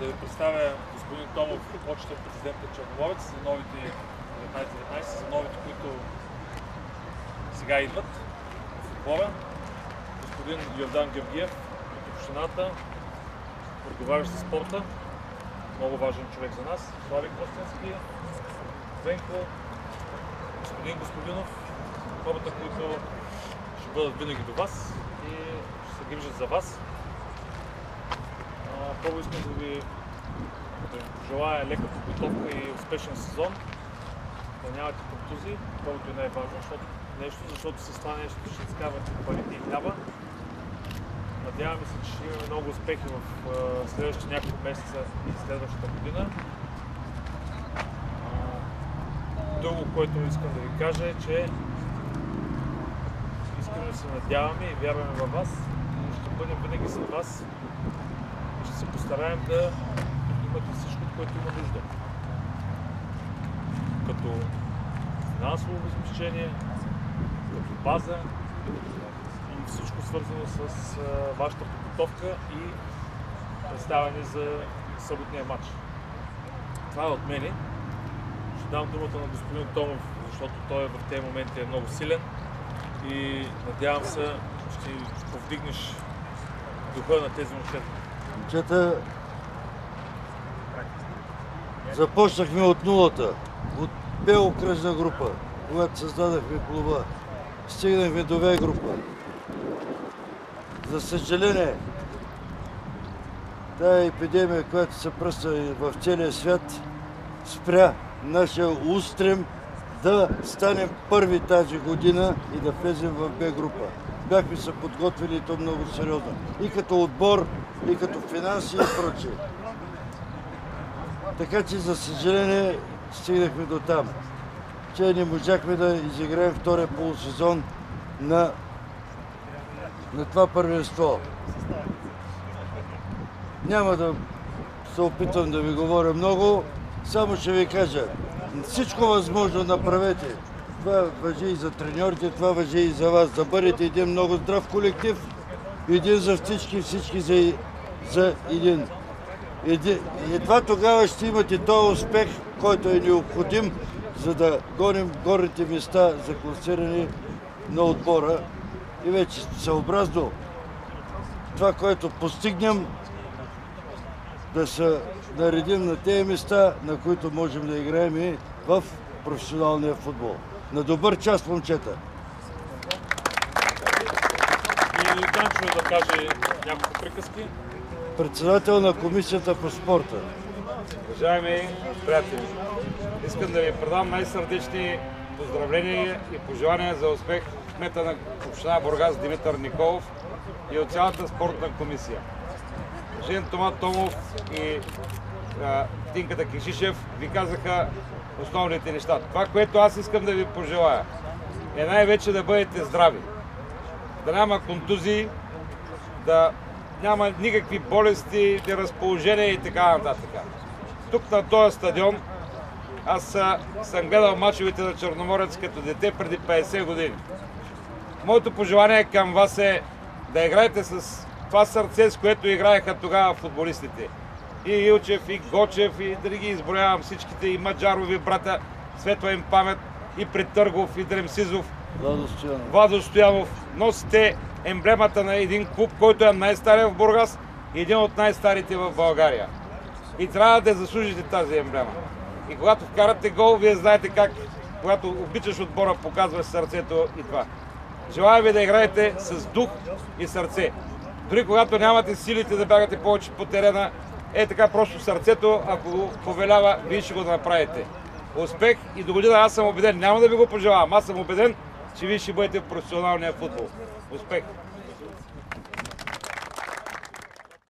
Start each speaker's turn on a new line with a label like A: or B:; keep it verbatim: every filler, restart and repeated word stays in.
A: да ви представя господин Томов, почетен президент на Черноморец, за новите деветнайсет деветнайсет, за новите, които сега идват в отбора. Господин Йордан Георгиев от общината, отговарящ за спорта, много важен човек за нас. Слави Костенски, Венко, господин Господинов, хората, които ще бъдат винаги до вас и ще се грижат за вас. Първо искам да ви, да ви пожелая лека подготовка и успешен сезон. Да нямате контузии, първото е най-важно, защото нещо, защото се стане нещо, ще изкарвате парите и хляба. Надяваме се, че ще имаме много успехи в uh, следващите няколко месеца и следващата година. Uh, друго, което искам да ви кажа е, че искрено да се надяваме и вярваме във вас. Ще бъдем винаги с вас. Ще се постараем да имате всичко, което има нужда. Като финансово обезпечение, като база и всичко свързано с а, вашата подготовка и представяне за съботния матч. Това е от мене. Ще дам думата на господин Томов, защото той в тези моменти е много силен и надявам се, ще повдигнеш духа на тези момчета.
B: Момчета, започнахме от нулата, от Б окръжна група, когато създадахме клуба. Стигнахме до В група. За съжаление, тая епидемия, която се пръсна в целия свят, спря нашия устрем да станем първи тази година и да влезем в Б група. Бяхме се подготвили и то много сериозно. И като отбор, и като финанси и прочее. Така че, за съжаление, стигнахме до там. Че не можахме да изиграем втория полусезон на, на това първенство. Няма да се опитвам да ви говоря много, само ще ви кажа, всичко възможно направете. Това важи и за треньорите, това важи и за вас. Да бъдете един много здрав колектив, един за всички, всички за, за един. Еди, едва тогава ще имате този успех, който е необходим, за да гоним горните места за класиране на отбора. И вече съобразно това, което постигнем, да се наредим на тези места, на които можем да играем и в професионалния футбол. На добър час, момчета!
A: И Ганчо да каже няколко приказки.
B: Председател на Комисията по спорта.
C: Уважаеми приятели, искам да ви предам най-сърдечни поздравления и пожелания за успех кмета на община Бургас Димитър Николов и от цялата спортна комисия. Жен Тома Томов и а, Тинката Кишишев ви казаха основните неща. Това, което аз искам да ви пожелая, е най-вече да бъдете здрави, да няма контузии, да няма никакви болести, разположение и така нататък. Тук на този стадион аз съм гледал мачовете на Черноморец като дете преди петдесет години. Моето пожелание към вас е да играете с това сърце, с което играеха тогава футболистите. И Илчев, и Гочев, и да ги изброявам всичките, и Маджарови брата, светла им памет, и Претъргов, и Дремсизов,
B: Владо Стоянов.
C: Владо Стоянов. Носите емблемата на един клуб, който е най-стария в Бургас и един от най-старите в България. И трябва да заслужите тази емблема. И когато вкарате гол, вие знаете как, когато обичаш отбора, показваш сърцето и това. Желая ви да играете с дух и сърце. Дори когато нямате силите да бягате повече по терена, е така просто сърцето, ако го повелява, вие ще го направите. Успех и до година аз съм убеден, няма да ви го пожелавам, аз съм убеден, че вие ще бъдете в професионалния футбол. Успех!